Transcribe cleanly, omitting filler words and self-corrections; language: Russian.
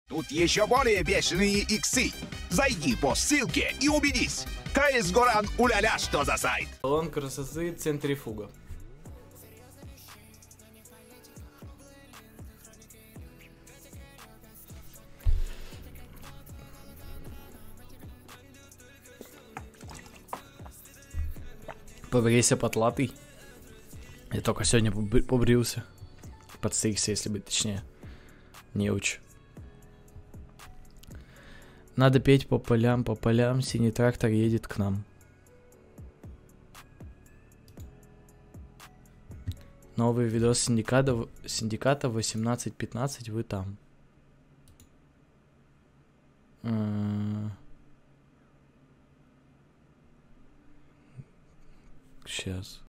Тут еще более бешеные иксы. Зайди по ссылке и убедись. КС Горан уляля, что за сайт. Салон красоты Центрифуга. Побрейся потлатый. Я только сегодня побрился. Подстригся, если быть точнее. Не учу. Надо петь по полям, синий трактор едет к нам. Новый видос синдиката 18:15, вы там. Сейчас.